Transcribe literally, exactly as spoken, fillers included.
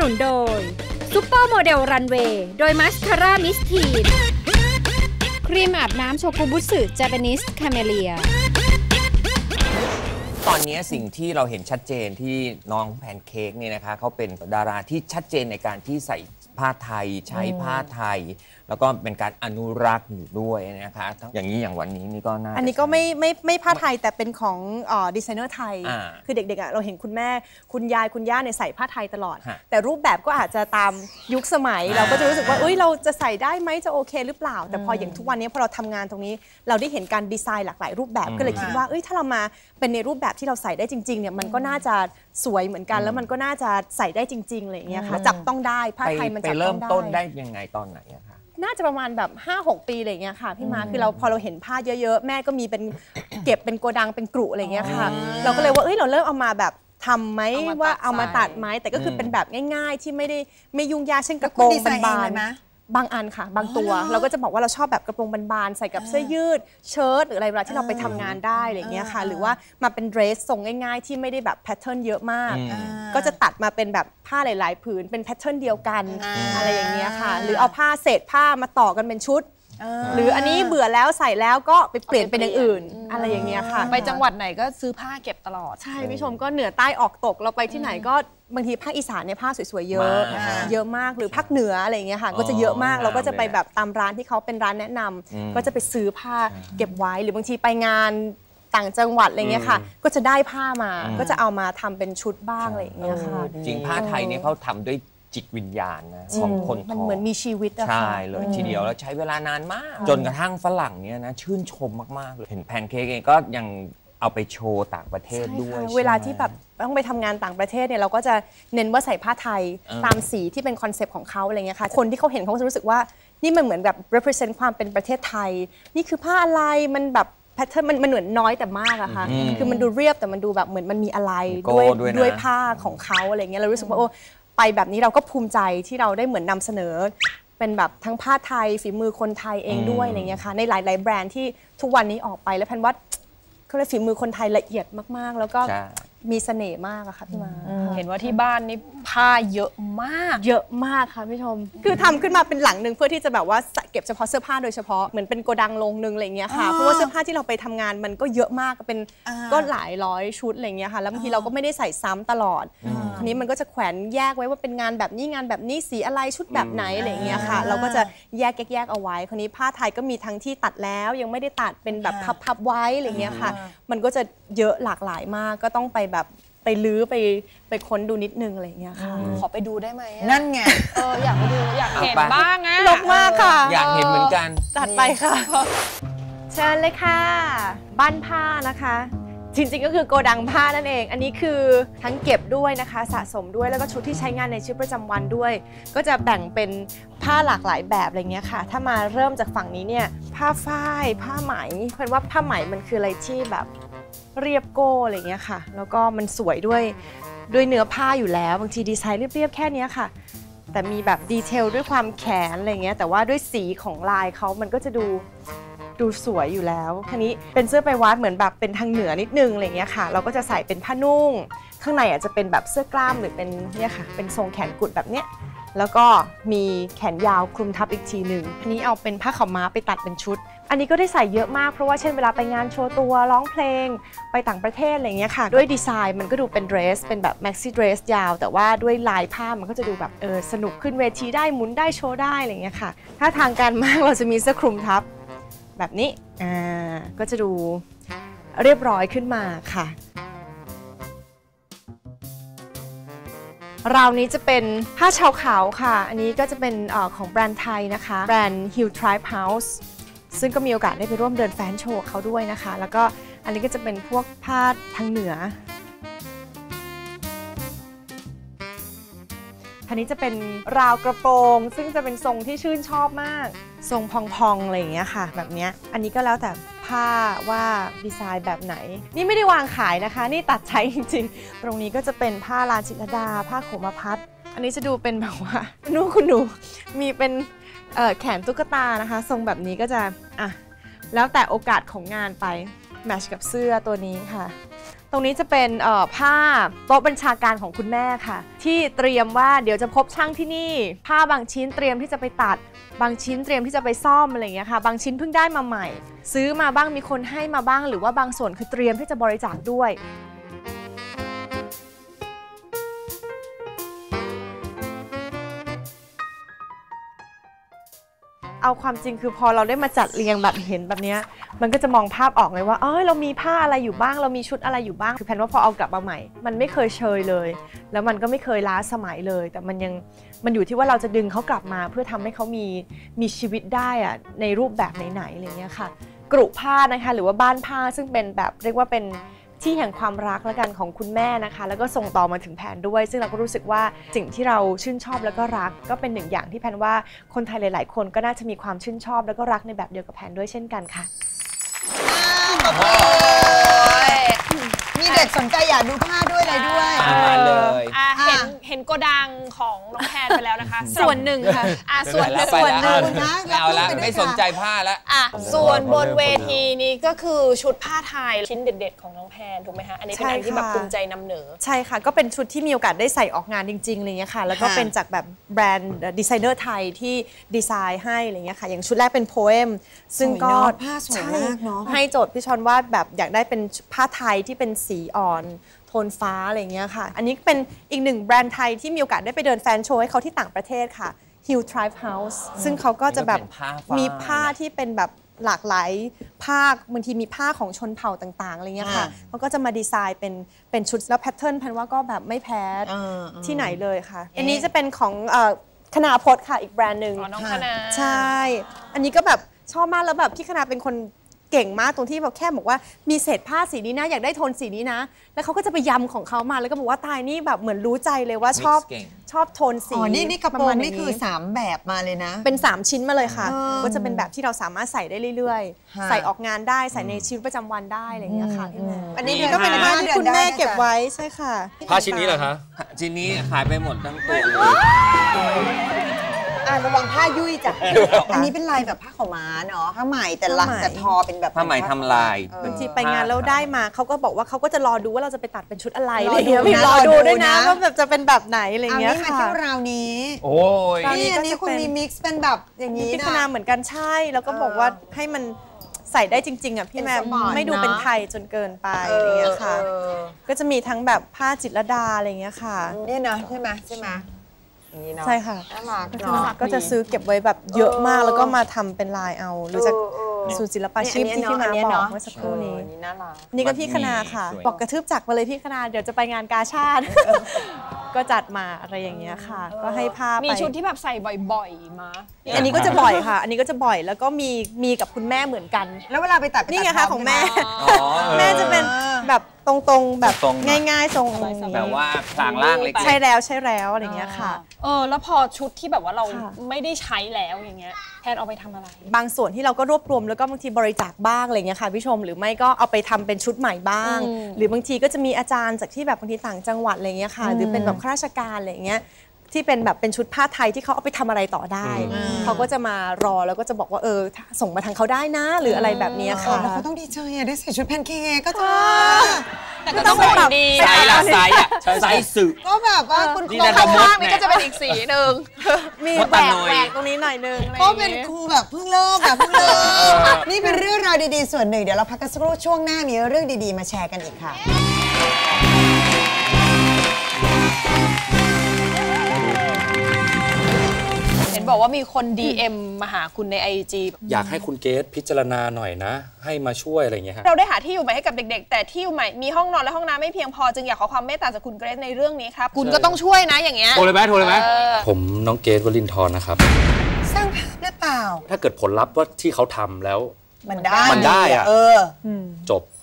นุนโดยซุปเปอร์โมเดลรันเวย์โดยมัสคาร่ามิสทีนครีมอาบน้ำโชกุบุสึเจแปนิสคาเมเลียตอนนี้สิ่งที่เราเห็นชัดเจนที่น้องแพนเค้กเนี่ยนะคะเขาเป็นดาราที่ชัดเจนในการที่ใส่ผ้าไทยใช้ผ้าไทยแล้วก็เป็นการอนุรักษ์อยู่ด้วยนะคะอย่างนี้อย่างวันนี้นี่ก็น่าอันนี้ก็ไม่ไม่ไม่ผ้าไทยแต่เป็นของดีไซเนอร์ไทยคือเด็กๆอ่ะเราเห็นคุณแม่คุณยายคุณย่าเนี่ยใส่ผ้าไทยตลอดแต่รูปแบบก็อาจจะตามยุคสมัยเราก็จะรู้สึกว่าเอ้ยเราจะใส่ได้ไหมจะโอเคหรือเปล่าแต่พออย่างทุกวันนี้พอเราทำงานตรงนี้เราได้เห็นการดีไซน์หลากหลายรูปแบบก็เลยคิดว่าเอ้ยถ้าเรามาเป็นในรูปแบบที่เราใส่ได้จริงๆเนี่ยมันก็น่าจะสวยเหมือนกันแล้วมันก็น่าจะใส่ได้จริงๆอะไรอย่างเงี้ยค่ะจับต้องได้ผ้าไทยมันจับต้องได้ไปเริ่มต้นได้ยังไงตอนไหนอะคะน่าจะประมาณแบบ ห้าหก ปีอะไรเงี้ยค่ะพี่มาคือเราพอเราเห็นผ้าเยอะๆแม่ก็มีเป็นเก็บเป็นโกดังเป็นกรุอะไรเงี้ยค่ะเราก็เลยว่าเอ้ยเราเริ่มเอามาแบบทำไหมว่าเอามาตัดไหมแต่ก็คือเป็นแบบง่ายๆที่ไม่ได้ไม่ยุ่งยากเช่นกระโปรงบานๆบางอันค่ะบางตัวเราก็จะบอกว่าเราชอบแบบกระโปรงบานๆใส่กับเสื้อยืดเชิ้ตหรืออะไรเวลาที่เราไปทำงานได้อะไรเงี้ยค่ะหรือว่ามาเป็นเดรสทรงง่ายๆที่ไม่ได้แบบแพทเทิร์นเยอะมากก็จะตัดมาเป็นแบบผ้าหลายๆผืนเป็นแพทเทิร์นเดียวกันอะไรอย่างเงี้ยค่ะหรือเอาผ้าเศษผ้ามาต่อกันเป็นชุดหรืออันนี้เบื่อแล้วใส่แล้วก็ไปเปลี่ยนเป็นอย่างอื่นอะไรอย่างเงี้ยค่ะไปจังหวัดไหนก็ซื้อผ้าเก็บตลอดใช่พี่ชมก็เหนือใต้ออกตกเราไปที่ไหนก็บางทีภาคอีสานเนี่ยผ้าสวยๆเยอะเยอะมากหรือภาคเหนืออะไรอย่างเงี้ยค่ะก็จะเยอะมากเราก็จะไปแบบตามร้านที่เขาเป็นร้านแนะนำก็จะไปซื้อผ้าเก็บไว้หรือบางทีไปงานต่างจังหวัดอะไรเงี้ยค่ะก็จะได้ผ้ามาก็จะเอามาทำเป็นชุดบ้างอะไรอย่างเงี้ยค่ะจริงผ้าไทยเนี่ยเขาทำด้วยจิตวิญญาณนะของคนทอมันเหมือนมีชีวิตอะค่ะใช่เลยทีเดียวแล้วใช้เวลานานมากจนกระทั่งฝรั่งเนี่ยนะชื่นชมมากๆเลยเห็นแพนเค้กเองก็ยังเอาไปโชว์ต่างประเทศด้วยเวลาที่แบบต้องไปทำงานต่างประเทศเนี่ยเราก็จะเน้นว่าใส่ผ้าไทยตามสีที่เป็นคอนเซปต์ของเขาอะไรเงี้ยค่ะคนที่เขาเห็นเขาจะรู้สึกว่านี่มันเหมือนแบบ represent ความเป็นประเทศไทยนี่คือผ้าอะไรมันแบบแพทเทิร์นมันมันเหมือนน้อยแต่มากอะค่ะคือมันดูเรียบแต่มันดูแบบเหมือนมันมีอะไรด้วยด้วยผ้าของเขาอะไรเงี้ยเรารู้สึกว่าโอ้ไปแบบนี้เราก็ภูมิใจที่เราได้เหมือนนำเสนอเป็นแบบทั้งผ้าไทยฝีมือคนไทยเองด้วยอะไรเงี้ยค่ะในหลายๆแบรนด์ที่ทุกวันนี้ออกไปแล้วแพนว่าเขาเรียกฝีมือคนไทยละเอียดมากๆแล้วก็มีเสน่ห์มากอะค่ะพี่มาเห็นว่าที่บ้านนี่ผ้าเยอะมากเยอะมากค่ะพี่ชมคือทำขึ้นมาเป็นหลังหนึ่งเพื่อที่จะแบบว่าเก็บเฉพาะเสื้อผ้าโดยเฉพาะเหมือนเป็นโกดังลงนึงอะไรเงี้ยค่ะเพราะว่าเสื้อผ้าที่เราไปทำงานมันก็เยอะมากเป็นก็หลายร้อยชุดอะไรเงี้ยค่ะแล้วบางทีเราก็ไม่ได้ใส่ซ้ำตลอดทีนี้มันก็จะแขวนแยกไว้ว่าเป็นงานแบบนี้งานแบบนี้สีอะไรชุดแบบไหนอะไรเงี้ยค่ะเราก็จะแยกแยกเอาไว้คราวนี้ผ้าไทยก็มีทั้งที่ตัดแล้วยังไม่ได้ตัดเป็นแบบพับๆไว้อะไรเงี้ยค่ะมันก็จะเยอะหลากหลายมากก็ต้องไปแบบไปลื้อไปไปค้นดูนิดนึงอะไรอย่างเงี้ยค่ะขอไปดูได้ไหมนั่นไงเอออยากไปดูอยากเห็นบ้างอะลกมากค่ะอยากเห็นเหมือนกันจัดไปค่ะเชิญเลยค่ะบ้านผ้านะคะจริงๆก็คือโกดังผ้านั่นเองอันนี้คือทั้งเก็บด้วยนะคะสะสมด้วยแล้วก็ชุดที่ใช้งานในชีวิตประจำวันด้วยก็จะแบ่งเป็นผ้าหลากหลายแบบอะไรเงี้ยค่ะถ้ามาเริ่มจากฝั่งนี้เนี่ยผ้าฝ้ายผ้าไหมเพราะว่าผ้าไหมมันคืออะไรที่แบบเรียบโก้อะไรเงี้ยค่ะแล้วก็มันสวยด้วยด้วยเนื้อผ้าอยู่แล้วบางทีดีไซน์เรียบๆแค่นี้ค่ะแต่มีแบบดีเทลด้วยความแขนอะไรเงี้ยแต่ว่าด้วยสีของลายเขามันก็จะดูดูสวยอยู่แล้วทีนี้เป็นเสื้อไปวัดเหมือนแบบเป็นทางเหนือนิดนึงอะไรเงี้ยค่ะเราก็จะใส่เป็นผ้านุ่งข้างในอาจจะเป็นแบบเสื้อกล้ามหรือเป็นเนี่ยค่ะเป็นทรงแขนกุดแบบเนี้ยแล้วก็มีแขนยาวคลุมทับอีกทีหนึ่งอันนี้เอาเป็นผ้าขาวม้าไปตัดเป็นชุดอันนี้ก็ได้ใส่เยอะมากเพราะว่าเช่นเวลาไปงานโชว์ตัวร้องเพลงไปต่างประเทศอะไรเงี้ยค่ะด้วยดีไซน์มันก็ดูเป็นเดรสเป็นแบบแม็กซี่เดรสยาวแต่ว่าด้วยลายผ้ามันก็จะดูแบบเออสนุกขึ้นเวทีได้หมุนได้โชว์ได้อะไรเงี้ยค่ะถ้าทางการมากเราจะมีเสื้อคลุมทับแบบนี้อ่าก็จะดูเรียบร้อยขึ้นมาค่ะราวนี้จะเป็นผ้าชาวเขาค่ะอันนี้ก็จะเป็นอของแบรนด์ไทยนะคะแบรนด์ Hill Tribe House ซึ่งก็มีโอกาสได้ไปร่วมเดินแฟชั่นโชว์เขาด้วยนะคะแล้วก็อันนี้ก็จะเป็นพวกผ้าทางเหนืออันนี้จะเป็นราวกระโปรงซึ่งจะเป็นทรงที่ชื่นชอบมากทรงพองๆอะไรอย่างเงี้ยค่ะแบบนี้อันนี้ก็แล้วแต่ผ้าว่าดีไซน์แบบไหนนี่ไม่ได้วางขายนะคะนี่ตัดใช้จริงๆตรงนี้ก็จะเป็นผ้าลานจิตรดาผ้าโขมพัดอันนี้จะดูเป็นแบบว่านู่นคุณหนูมีเป็นแขนตุ๊กตานะคะทรงแบบนี้ก็จะอ่ะแล้วแต่โอกาสของงานไปแมทช์กับเสื้อตัวนี้ค่ะตรงนี้จะเป็นเอ่อผ้าโต๊ะบัญชาการของคุณแม่ค่ะที่เตรียมว่าเดี๋ยวจะพบช่างที่นี่ผ้าบางชิ้นเตรียมที่จะไปตัดบางชิ้นเตรียมที่จะไปซ่อมอะไรอย่างเงี้ยค่ะบางชิ้นเพิ่งได้มาใหม่ซื้อมาบ้างมีคนให้มาบ้างหรือว่าบางส่วนคือเตรียมที่จะบริจาคด้วยเอาความจริงคือพอเราได้มาจัดเรียงแบบเห็นแบบนี้มันก็จะมองภาพออกเลยว่าเออเรามีผ้าอะไรอยู่บ้างเรามีชุดอะไรอยู่บ้างคือแพนว่าพอเอากลับมาใหม่มันไม่เคยเชยเลยแล้วมันก็ไม่เคยล้าสมัยเลยแต่มันยังมันอยู่ที่ว่าเราจะดึงเขากลับมาเพื่อทำให้เขามีมีชีวิตได้อะในรูปแบบไหนๆอะไรเงี้ยค่ะกรุผ้านะคะหรือว่าบ้านผ้าซึ่งเป็นแบบเรียกว่าเป็นที่แห่งความรักและกันของคุณแม่นะคะแล้วก็ส่งต่อมาถึงแพนด้วยซึ่งเราก็รู้สึกว่าสิ่งที่เราชื่นชอบแล้วก็รักก็เป็นหนึ่งอย่างที่แพนว่าคนไทยหลายๆคนก็น่าจะมีความชื่นชอบแล้วก็รักในแบบเดียวกับแพนด้วยเช่นกันค่ะมีเด็กสนใจอยากดูผ้าด้วยอะไรด้วยมาเลยอ่ะเห็นเห็นโกดังของน้องแพนไปแล้วนะคะส่วนหนึ่งค่ะอ่ะส่วนหนึ่งส่วนหนึ่งนะเอาละไม่สนใจผ้าแล้วอ่ะส่วนบนเวทีนี้ก็คือชุดผ้าไทยชิ้นเด็ดๆของน้องแพนถูกไหมคะอันนี้เป็นอันที่แบบภูมิใจนำเหนือใช่ค่ะก็เป็นชุดที่มีโอกาสได้ใส่ออกงานจริงๆอะไรเงี้ยค่ะแล้วก็เป็นจากแบบแบรนด์ดีไซเนอร์ไทยที่ดีไซน์ให้อะไรเงี้ยค่ะอย่างชุดแรกเป็นโพเอมซึ่งก็ผ้าสวยมากเนาะให้โจทย์พี่ชอนว่าแบบอยากได้เป็นผ้าไทยที่เป็นสีอ่อนโทนฟ้าอะไรเงี้ยค่ะอันนี้เป็นอีกหนึ่งแบรนด์ไทยที่มีโอกาสได้ไปเดินแฟนโชว์ให้เขาที่ต่างประเทศค่ะ Hill Tribe House ซึ่งเขาก็จะแบบมีผ้าที่เป็นแบบหลากหลายภาคบางทีมีผ้าของชนเผ่าต่างๆอะไรเงี้ยค่ะเขาก็จะมาดีไซน์เป็นเป็นชุดแล้วแพทเทิร์นพันว่าก็แบบไม่แพ้ที่ไหนเลยค่ะอันนี้จะเป็นของคณาพจน์ค่ะอีกแบรนด์หนึ่งน้องคณาใช่อันนี้ก็แบบชอบมากแล้วแบบพี่คณาเป็นคนเก่งมากตรงที่แบบแค่บอกว่ามีเศษผ้าสีนี้นะอยากได้โทนสีนี้นะแล้วเขาก็จะไปยำของเขามาแล้วก็บอกว่าตายนี่แบบเหมือนรู้ใจเลยว่าชอบชอบโทนสีอ๋อนี่นี่กระโปรงนี่คือสามแบบมาเลยนะเป็นสามชิ้นมาเลยค่ะก็จะเป็นแบบที่เราสามารถใส่ได้เรื่อยๆใส่ออกงานได้ใส่ในชีวิตประจำวันได้อะไรอย่างเงี้ยค่ะอันนี้ก็เป็นผ้าที่คุณแม่เก็บไว้ใช่ค่ะผ้าชิ้นนี้เหรอคะชิ้นนี้ขายไปหมดทั้งตัวอ่าระวังผ้ายุ่ยจ้ะอันนี้เป็นลายแบบผ้าขาวม้าเนาะผ้าไหมแต่ละแต่ทอเป็นแบบผ้าไหมทำลายบางทีไปงานแล้วได้มาเขาก็บอกว่าเขาก็จะรอดูว่าเราจะไปตัดเป็นชุดอะไรอะไรเงี้ยรอดูด้วยนะว่าแบบจะเป็นแบบไหนอะไรเงี้ยค่ะเอานี่มาเที่ยวราวนี้โอ้ยนี่อันนี้คุณมีมิกซ์เป็นแบบอย่างนี้นะพิจารณาเหมือนกันใช่แล้วก็บอกว่าให้มันใส่ได้จริงๆอ่ะพี่แม่ไม่ดูเป็นไทยจนเกินไปอะไรเงี้ยค่ะก็จะมีทั้งแบบผ้าจิตรลดาอะไรเงี้ยค่ะนี่นะใช่ไหมใช่ไหมใช่ค่ะก็จะซื้อเก็บไว้แบบเยอะมากแล้วก็มาทำเป็นลายเอาหรือจากสูตรศิลปาชีพที่พี่มาบอกเมื่อสักครู่นี้นี่ก็พี่คณาค่ะบอกกระทืบจักรมาเลยพี่คณาเดี๋ยวจะไปงานกาชาติก็จัดมาอะไรอย่างเงี้ยค่ะก็ให้ผ้ามีชุดที่แบบใส่บ่อยๆมาอันนี้ก็จะบ่อยค่ะอันนี้ก็จะบ่อยแล้วก็มีมีกับคุณแม่เหมือนกันแล้วเวลาไปตัดนี่ไงคะของแม่แม่จะเป็นแบบตรงๆแบบง่ายๆทรงแบบว่าคลางล่างเล็กใช่แล้วใช่แล้วอะไรเงี้ยค่ะเออแล้วพอชุดที่แบบว่าเราไม่ได้ใช้แล้วอย่างเงี้ยแทนเอาไปทำอะไรบางส่วนที่เราก็รวบรวมแล้วก็บางทีบริจาคบ้างอะไรเงี้ยค่ะพี่ชมหรือไม่ก็เอาไปทำเป็นชุดใหม่บ้างหรือบางทีก็จะมีอาจารย์จากที่แบบบางทีต่างจังหวัดอะไรเงี้ยค่ะหรือเป็นแบบข้าราชการอะไรเงี้ยที่เป็นแบบเป็นชุดผ้าไทยที่เขาเอาไปทำอะไรต่อได้เขาก็จะมารอแล้วก็จะบอกว่าเออส่งมาทางเขาได้นะหรืออะไรแบบนี้ค่ะแล้วเขาต้องดีใจอะได้ใส่ชุดแพนเค้กก็จ้าแต่ก็ต้องแบบดีไซส์ละไซส์อะไซส์สึก็แบบว่าคุณครูข้างๆนี่ก็จะเป็นอีกสีหนึ่งมีแหวกแหวกตรงนี้หน่อยนึงก็เป็นครูแบบเพิ่งเริ่มแบบเพิ่งเริ่มนี่เป็นเรื่องราวดีๆส่วนหนึ่งเดี๋ยวเราพักกันสักครู่ช่วงหน้ามีเรื่องดีๆมาแชร์กันอีกค่ะบอกว่ามีคน ดี เอ็ม มาหาคุณใน ไอ จีอยากให้คุณเกรซพิจารณาหน่อยนะให้มาช่วยอะไรอย่างเงี้ยเราได้หาที่อยู่ใหม่ให้กับเด็กๆแต่ที่อยู่ใหม่มีห้องนอนและห้องน้ำไม่เพียงพอจึงอยากขอความเมตตาจากคุณเกรซในเรื่องนี้ครับคุณก็ต้องช่วยนะอย่างเงี้ยโทรเลยไหมโทรเลยไหมผมน้องเกรซวลินทร์นะครับสร้างภาพหรือเปล่าถ้าเกิดผลลัพธ์ว่าที่เขาทำแล้วมันได้มันได้อะเออจบ